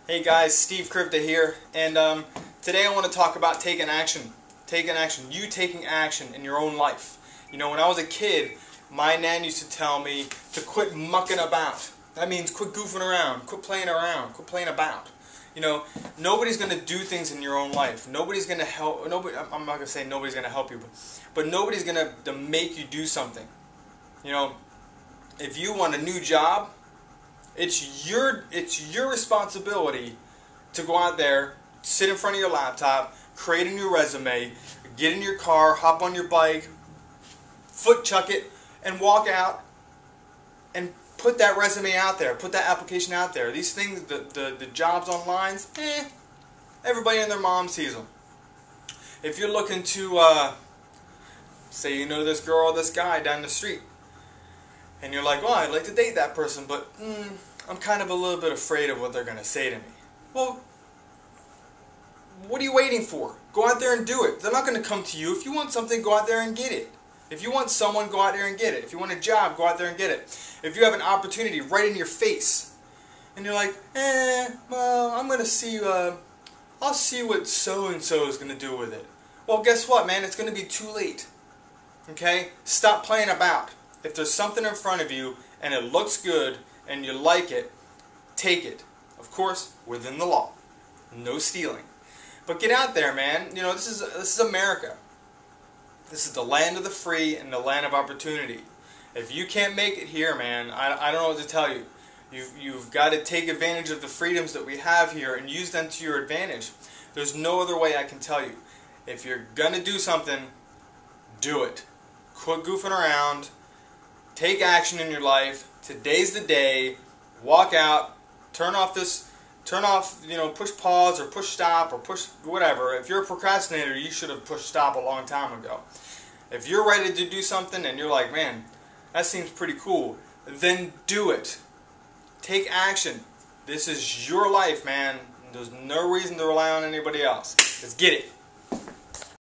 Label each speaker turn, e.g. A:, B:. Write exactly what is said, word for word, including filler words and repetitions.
A: Hey guys, Steve Krivda here, and um, today I want to talk about taking action. Taking action. You taking action in your own life. You know, when I was a kid, my nan used to tell me to quit mucking about. That means quit goofing around, quit playing around, quit playing about. You know, nobody's going to do things in your own life. Nobody's going to help. Nobody. I'm not going to say nobody's going to help you, but, but nobody's going to, to make you do something. You know, if you want a new job, It's your it's your responsibility to go out there, sit in front of your laptop, create a new resume, get in your car, hop on your bike, foot chuck it, and walk out and put that resume out there, put that application out there. These things, the, the, the jobs online, eh, everybody and their mom sees them. If you're looking to, uh, say you know this girl or this guy down the street, and you're like, well, I'd like to date that person, but mm, I'm kind of a little bit afraid of what they're going to say to me. Well, what are you waiting for? Go out there and do it. They're not going to come to you. If you want something, go out there and get it. If you want someone, go out there and get it. If you want a job, go out there and get it. If you have an opportunity right in your face, and you're like, eh, well, I'm going to see, uh, I'll see what so-and-so is going to do with it. Well, guess what, man? It's going to be too late. Okay? Stop playing about. If there's something in front of you and it looks good and you like it, take it. Of course, within the law. No stealing. But get out there, man. You know, this is this is America. This is the land of the free and the land of opportunity. If you can't make it here, man, I, I don't know what to tell you. You've, you've got to take advantage of the freedoms that we have here and use them to your advantage. There's no other way I can tell you. If you're going to do something, do it. Quit goofing around. Take action in your life. Today's the day. Walk out. Turn off this. Turn off. You know, push pause or push stop or push whatever. If you're a procrastinator, you should have pushed stop a long time ago. If you're ready to do something and you're like, man, that seems pretty cool, then do it. Take action. This is your life, man. There's no reason to rely on anybody else. Let's get it.